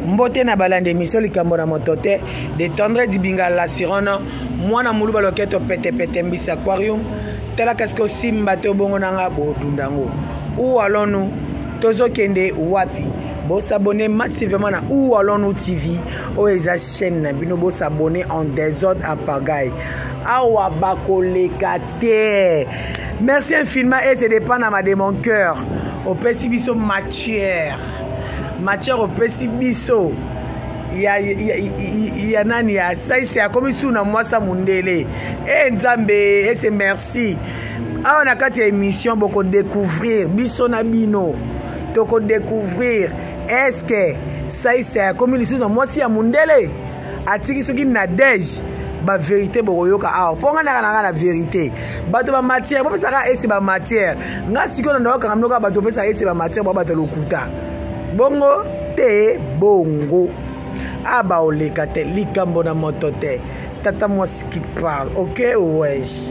Mbote na balande émission likambo na motote de tendre dibinga la sirona mwana mulu baloketo pete pete mbisa aquarium tela kasko simba te bongo nanga bodundango ou allons-nous tozo kende wapi bo s'abonner massivement na ou allons-nous TV o eza chaîne na bino bo s'abonner en désordre en pagaille awa bakolekate. Merci infiniment et c'est dépend de mon cœur au pessibiso matière au pessibiso il y a nani ya ça c'est comme si na mwasa mundele et nzambe et c'est merci ah on a quatre émissions beaucoup découvrir biso na bino toko découvrir est-ce que ça c'est comme si na mwasi ya mundele atiki soki na dej ba vérité boyoka ah ponga na la vérité bato ba matière ba saka esi ba matière nga siko na ka mnoka bato pesa esi ba matière ba bato lokuta bongo te bongo aba olekate likambo na motote tata mwasi qui parle ok wesh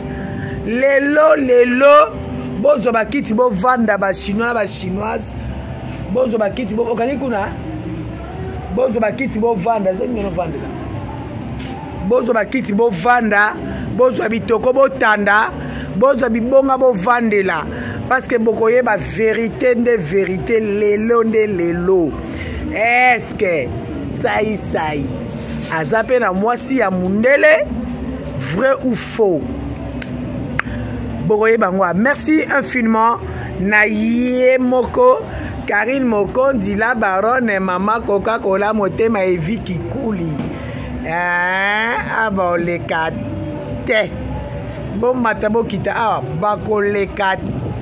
lelo bozo bakiti bo vanda ba chinois ba chinoise bozo bakiti bo okani kuna bozo bakiti bo vanda zo ngeno vanda bozo bakiti bo vanda bozo bitoko bo tanda bozo bibonga bo vandela parce que bokoye ba vérité de vérité lelo est-ce que sai azape na mwasi ya mundele vrai ou faux bokoye bangwa. Merci infiniment na ye moko Karine Mokondi la baronne mama Coca-Cola motema evi kikuli abolekate bon matabo kita ah bakolekate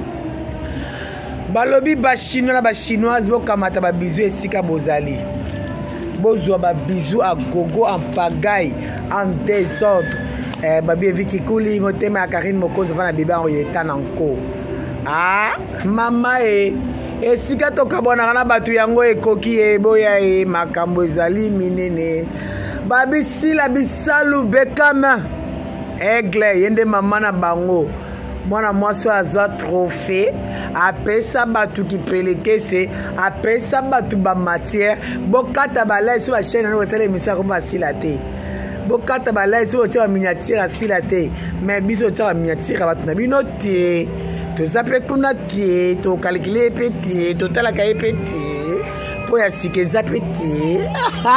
balobi ba chinois ba chinoise bo kamata ba bizu esika bozali bozwa ba bizu a gogo en pagaille en désordre babi eviki kuli motema ya Karine Mokondi na bébé en yeta nanko ah mama esika tokabona na batu yango ekoki eboya makambo ezali minene babisila bisalu bekama aigle yende mama na bango mwana mwasi azwa trophée apesa batu kipelekese apesa batu ba matière bokata balai so ba chaîne na osala émission ko basila te bokata balai so cha miniature asila te mais biso cha miniature batu na bino tie to zape kuna tie to calculer petit to tala ka petit po ya sike zape tie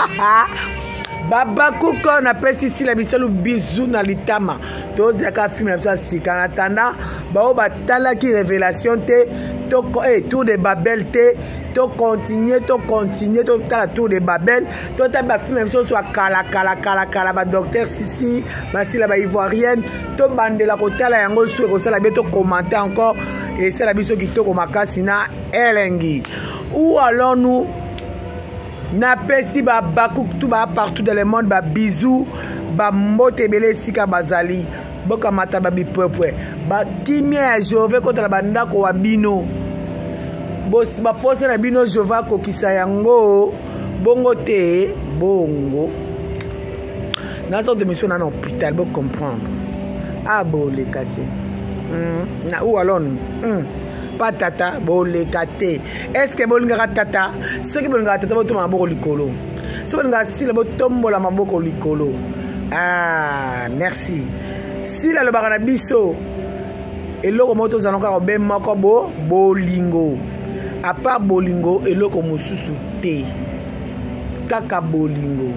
Baba Kuko na pesi si la bisalu bisou na litama to zaka film na sika na tanda ba batala ki révélation te to tour de Babel te to continuer to tala tour de Babel to ta ba film so soit kala ba docteur Sisi ba si la ba ivoirienne to bandela ko tala yango so ko sala beto commenter encore et c'est la biso ki to ko makasi na elengi où allons-nous na pesi ba bakuk tout ba partout dans le monde ba bisous ba motebele sika bazali boka mata ba bipwepwe ba kimia jove contre la banda ko wabino bos ba pose na bino jova ko kisa yango bongo te bongo na sorte de mission na hôpital bo comprendre abole kati na ou allons pas tata bolekate est-ce que bolingaka tata ce qui bolingaka tata boto maboko likolo ce bolingaka sila botombola maboko likolo ah merci sila le bakana biso eloko moto zanoka ko be moko bolingo à part bolingo eloko mosusu te kaka bolingo.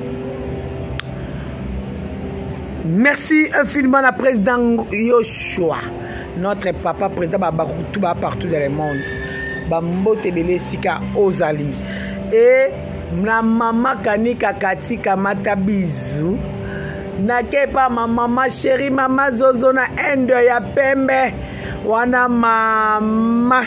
Merci infiniment à président Yoshua notre papa président Babakutu partout dans le monde bambote bele sika ozali et na mama kanika katika mata bizu na kepa mama chérie mama zozo na endo ya pembe wana mama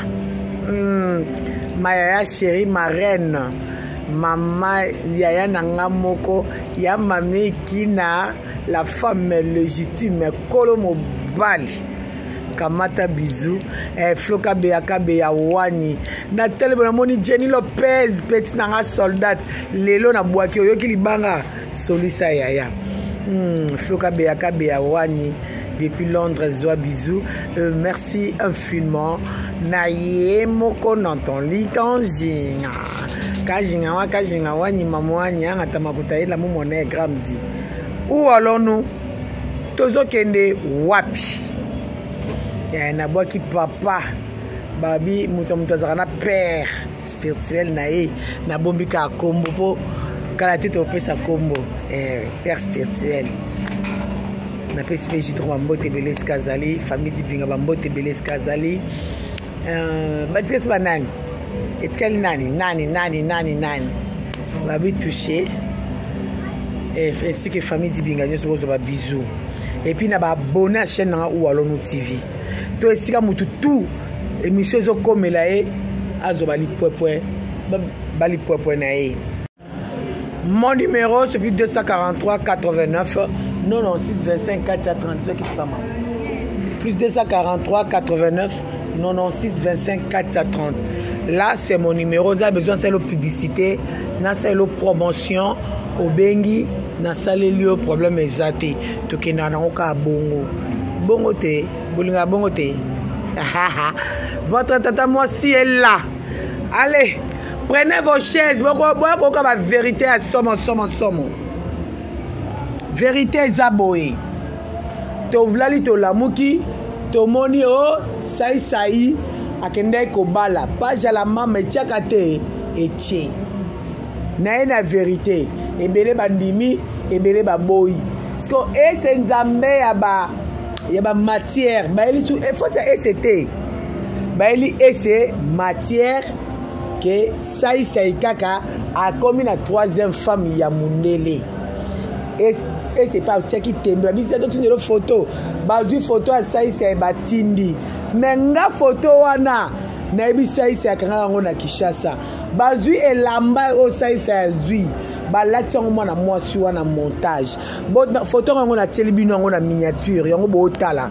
maya ya chérie ma reine mama yaya nanga moko ya mami kina la femme légitime kolo mobali kamata bisou floka beaka beya wani na telebo na moni Jenny Lopez petit nanga soldat lelo na bwaki oyoki libanga solisa yaya floka beaka beya wani depuis Londres zwa bisou merci infiniment na ye moko na ton likanjinga kajinga wani mamwani anga tamakutaila mumone gramdi. Où allons-nous? Tozo kende wapi? Ya na boki papa. Babi muta zakana père spirituel na ye na bombi ka kombo po kala tete opesa kombo père spirituel. Na pesi peji trop mbote Belès Kazali, famille Dibinga mbote Belès Kazali. Batikes banani. Etkali nani. Babi touché. Ainsi que famille Dibinga nous sommes ba bisous. Et puis na ba abonné à chaîne na ou allons TV. To esika mutu tout émission zo comme là azo bali poe na e. Mon numéro c'est plus 243 89 96 25 430 qui pas mal. Plus 243 89 96 25 430. Là c'est mon numéro, ça a besoin c'est la publicité, na c'est la promotion au bengi na saleli au problème exacté to kena na oka bongo te bolinga bongo te. Votre tata moi si est là. Allez, prenez vos chaises. Beaucoup ma vérité à somme. Vérité zaboé. To vlali to lamuki, to moni o sai akende ko bala. Page la mama tchakate etie. Na na vérité. Ebele bandimi, ebele baboyi. Parce que c'est nzambe ya ba matière. Ba eli tu faut ça ST. Ba eli c'est matière que sai kaka a commis la troisième femme ya mundele. Et c'est pas tchaki tembe. Bi c'est toute une photo. Ba zu photo a sai batindi. Menga photo wana na bi sai akanga ngona Kishasa. Ba zu elamba o sai zui. Balati yango mwana mwasi wana montage. Bo photo yango na telebino yango na miniature yango bo tala.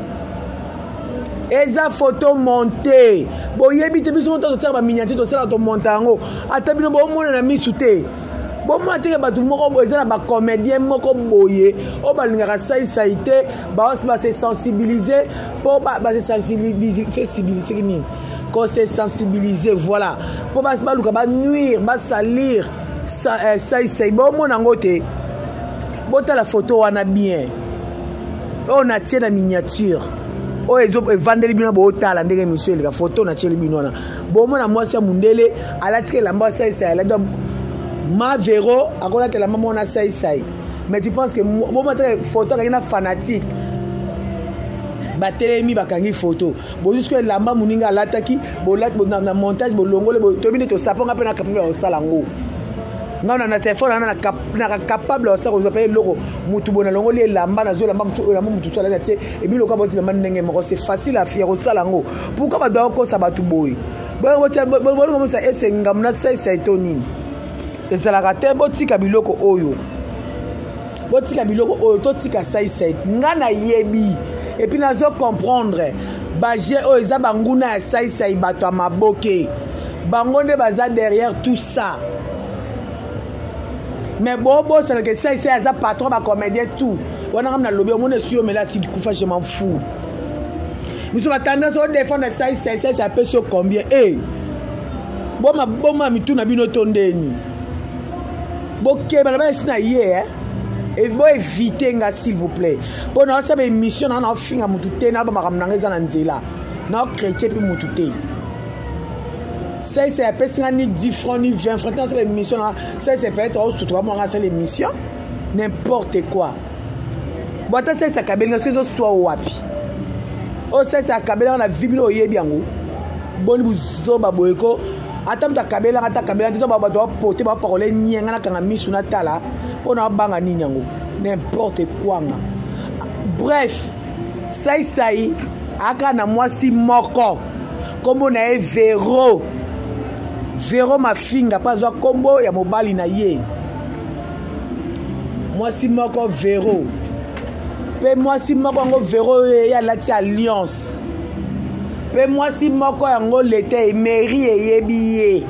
Eza photo montée. Bo yebi te biso montage to ba miniature to sala to montango. Ata bino bo mona na misute. Bo mona te ba tu moko bo eza ba comédien moko boye. O ba lingaka saïté ba se sensibiliser po ba se sensibiliser ni. Ko se sensibiliser voilà. Po ba luka ba nuire, ba salir. Ça bon mon angote bota la photo wana bien on a tient la miniature o ezo vendeli bino bota la ndenge monsieur la photo na tient bino wana bon mon moi c'est mundele alatike la mba sai la donc ma véro akona te la maman na sai mais tu penses que bon ma photo ka ina fanatique batelemi bakangi photo bo jusque la mama muninga alataki bo lat bo na montage bo longole bo tobine to saponga pe na kapime o salango. Non, on a téléphone, on a capable de faire des logos. Moutoubo na longo les lamba na zo lamba mutu so la tie et puis le cas boti lamba ndenge moko c'est facile à faire au salango. Pourquoi ba doit ko sabatu boy. Bon comme ça et c'est ngamna sai tonine. Et ça la raté boti kabiloko oyo. Boti kabiloko oyo to tika sai ngana yebi et puis na zo comprendre ba je o eza banguna sai bato maboke. Bangonde baza derrière tout ça. Mais bobo c'est que ça c'est un patron ba comédien tout on a comme na lobby on est sûr mais là si du coup je m'en fous nous sommes tendance au défendre ça peut sur combien bon ma mi tout na bino tondeni boké ba ba sina hier et bon éviter nga s'il vous plaît bon on ça émission na finga mutu te na ba makamnanga za na nzela na chrétien puis mutu te. Ça c'est un peu ni 10 francs ni 20 francs dans cette émission là ça c'est peut-être au 3 mois c'est l'émission n'importe quoi bon ça c'est kabela c'est soit wapi oh ça c'est kabela on a vibilo yebi yango boni buzoba boyeko atamta kabela to ba do porter ba parole nyenga na kanga misu na tala pona banga nini yango n'importe quoi nga bref ça aka na mwasi moko kombo na e Véro ma finga pas wa combo ya mobali na ye. Moi si moko Véro. Pe moi si moko ngo Véro ya lati alliance. Pe moi si moko ngo lete mairie yebiye.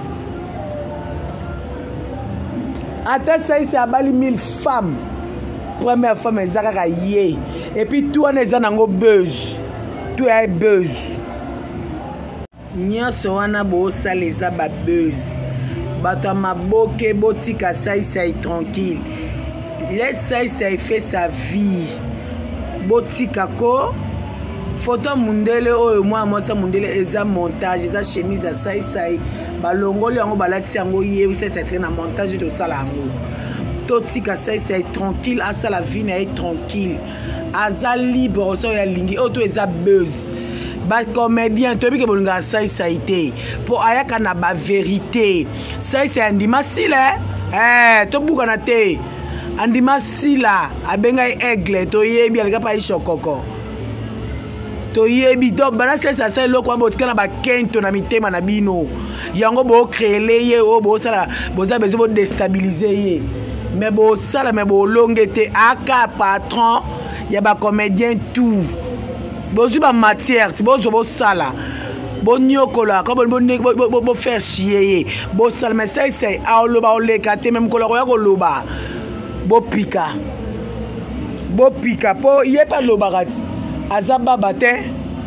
Ata c'est abali 1000 femmes. Première femme ezaka ye. Et puis tout on est nango buzz. Tout est buzz. Nyonso wana bo saleza ba buzz Bato maboke botika Saïsaï tranquille. Laisse Saïsaï fait sa vie. Botika ko. Photo mundele oyo moi ça mundele eza montage eza chemise à Saïsaï. Balongoli yango balati yango yebi ça c'est na montage de sala yango. Totika Saïsaï tranquille asa la vie na tranquille. Aza libre so ya lingi auto eza buzz. Ba comédien to bi ke bolinga Saïsaï te pour ayaka na ba vérité. Saïsaï andima sile to buka na te. Andima sila abenga aigle to yebi alika pa ishokoko. To yebi donc bana Saïsaï loko botika na ba kento na mitema na bino. Yango bo créer ye o bo sala boza bezo bo déstabiliser ye. Mais bo sala mais bo longete aka patron ya ba comédien tout. Bozu ba matière ti bozo bo sala. Bo nyokola ko bo faire chier. Bo sala mais Saïsaï a loba o lekate même ko lo ya ko loba. Bo pika. Bo pika po ye pa loba gati. Azaba bate.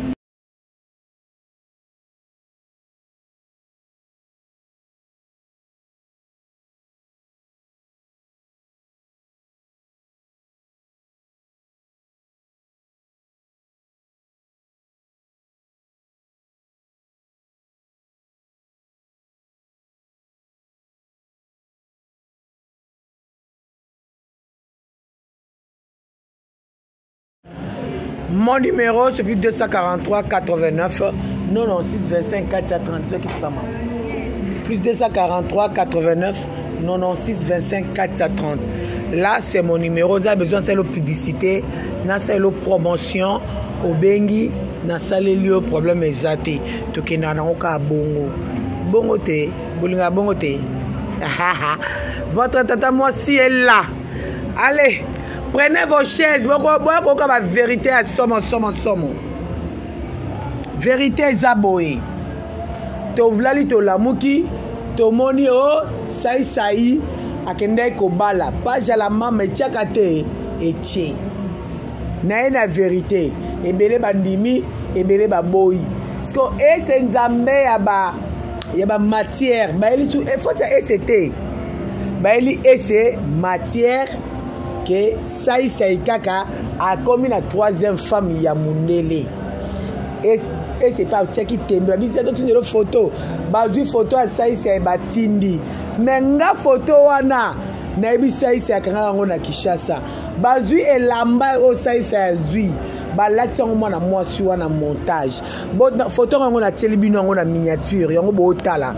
Mon numéro c'est plus 243 89 96 25 430 qui pas mal. Plus 243 89 96 25 430. Là c'est mon numéro. Vous avez besoin de publicité, de promotion, au bengi, na salelio problème exacté. Toke na oka bongo. Bongo te, bolinga bongo te. Votre tata moi si est là. Allez. Prenez vos chaises, vous la vérité à somme. Vérité zaboé. To vlali to lamuki, to moni o Saïsaï akende ko bala. Page à la maman tchakate etie. Na ena vérité. Ebele bandimi, ebele baboyi. Parce que c'est nzambe ya ba matière. Ba eli tout il faut ça c'était. Ba eli c'est matière que Saïsaï Kaka a commis la troisième femme ya Mundele. Et c'est pas qui tembe. C'est une photo. Bazu photo à Saïsaï Batindi. Mais nga photo wana na ebi Saïsaï Kaka ngona Kishasa. Bazu elamba o Saïsaï zui. Balati ngo na mwasi wana montage. Bo photo ngona telebino ngona miniature yango bo tala.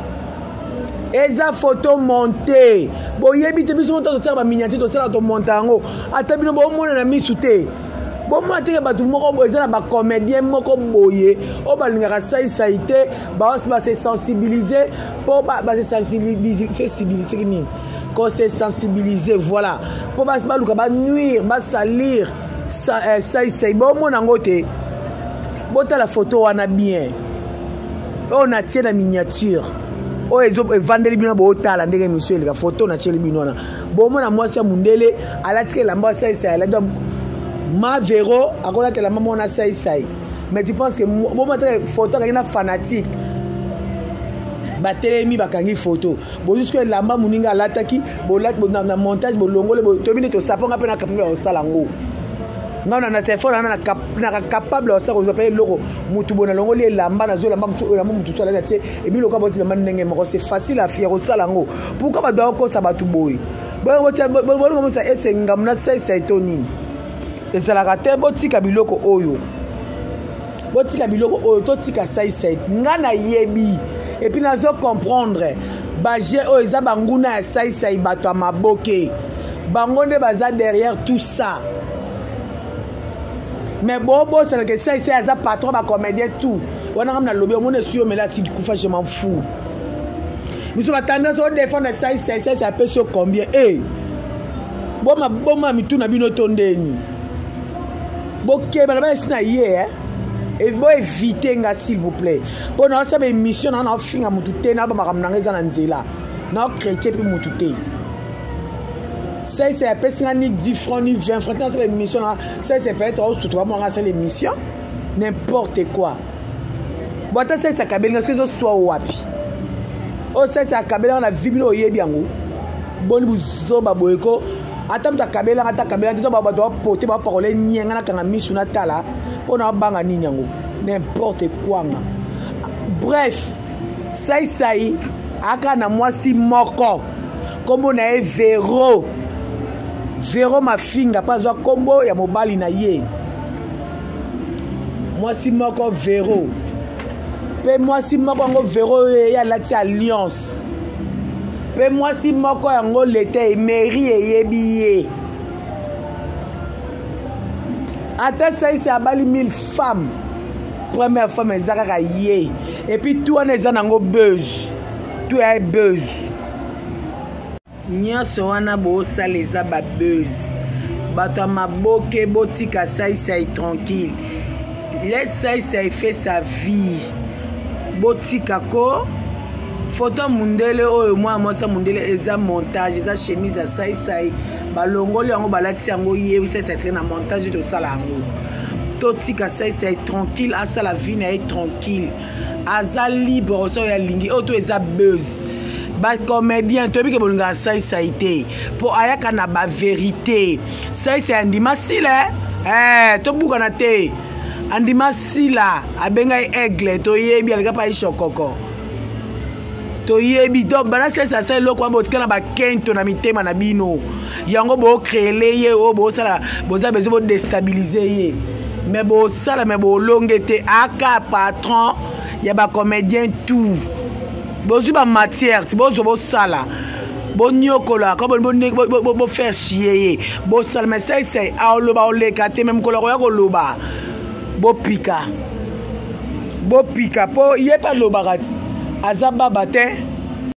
Eza photo montée. Bo yebi te biso monta to ba miniature to sala to montango. Ata bino bo mona na misute. Bo mate ba tout moko bo eza ba comédien moko boye. O ba linga Saïsaï te ba os ba se sensibiliser pour ba se sensibiliser ni. Quand se sensibiliser voilà. Pour ba luka ba nuire, ba salir Saïsaï bo mona ngote. Bo ta la photo wana bien. On a tient la miniature. O ezo evandeli bino bo tala ndenge monsieur le photo na cheli bino na bo mona mwasi ya Mundele alatike lamba Saïsaï la donc ma véro akola te la maman na Saïsaï mais tu penses que bo mata photo ka fanatique ba telemi ba kangi photo bo jusque lamba muninga alataki bo lat bo na montage bo longole bo to bino to saponga pe na kapimba o salango non na téléphone na capable de ça vous payer loko mutu bona longoli lamba na zo lamba mutu so la tie et puis loka boti lamba ndenge moko c'est facile à faire au salango pourquoi ba doit ko sabatu boy bon comme ça ese ngamna Saïsaï tonini et ça la raté botika biloko oyo to tika Saïsaï ngana yebi et puis nazo comprendre ba je o eza banguna ya Saïsaï bato amaboke bangonde baza derrière tout ça. Mais bon, c'est que ça, c'est un patron, un comédien, tout. On a un lobby, on est sûr, mais là, si du coup, je m'en fous. Nous sommes tendance à défendre ça, ça peut sur combien. Eh, bon, ma mitou n'a bien entendu. Bon, que ma belle snaïe, hein. Et bon, évitez, s'il vous plaît. Bon, on a une émission, on a fini à moutouté, on a un non chrétien puis moutouté. Ça c'est un peu ni 10 francs ni 20 francs c'est l'émission ça c'est peut-être au sous 3 mois c'est l'émission n'importe quoi. Bon ça kabeli na soit wapi. o ça kabela na vibilo yebi yango boni buzoba boyeko ata mta kabela ata kabela to ba do pote ba parole nyenga na kanga misu na tala pona banga nini yango n'importe quoi nga. Bref ça aka na mwasi moko kombo na e Vero mafinga pazwa kombo ya mobali na ye mwasi moko Vero pe mwasi moko ngo Vero ya lati alliance pe mwasi moko yango lete mairie yebi ye ata ça abali 1000 femmes première femme ezaka ye et puis tout on est nango buzz tout est buzz nyonso wana bosala eza babuzz bato ya maboke botika sai tranquille laisse sai fait sa vie botika ko photo mundele oyo mwa mwasa mundele eza montage eza chemise ya sai balongoli yango balati yango ye sai traîne na montage de sala yango totika sai tranquille asa la vie na tranquille aza libre so ya lingi oto eza buzz ba comédien to bike bolinga sai te po ayaka na ba vérité sai andima sile to buka na te andima sila abenga aigle to yebi alika pa ishokoko to yebi donc bana sai loko botika na ba kento na mitema na bino yango bo créer ye o bo sala boza bezo bo déstabiliser ye mais bo sala mais bo longete aka patron ya ba comédien tout bozu ba matière ti bozo bo sala bo nyokola ko bo faire chier bo sala mais sai a loba oleka te même ko lo ya ko loba bo pika po ye pa loba kati azaba bate